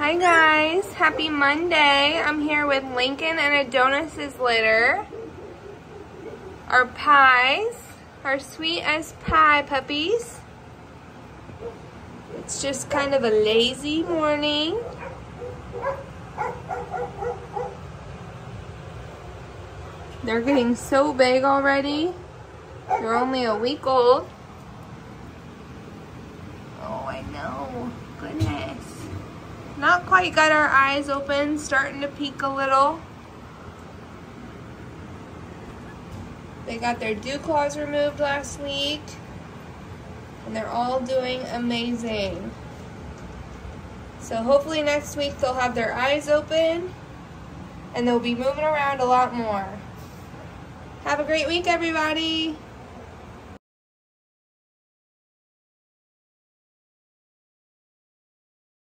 Hi guys, happy Monday. I'm here with Lincoln and Adonis's litter. Our pies, our sweet as pie puppies. It's just kind of a lazy morning. They're getting so big already. They're only a week old. Oh, I know. Goodness. Not quite got our eyes open, starting to peek a little. They got their dew claws removed last week, and they're all doing amazing. So hopefully next week they'll have their eyes open, and they'll be moving around a lot more. Have a great week, everybody.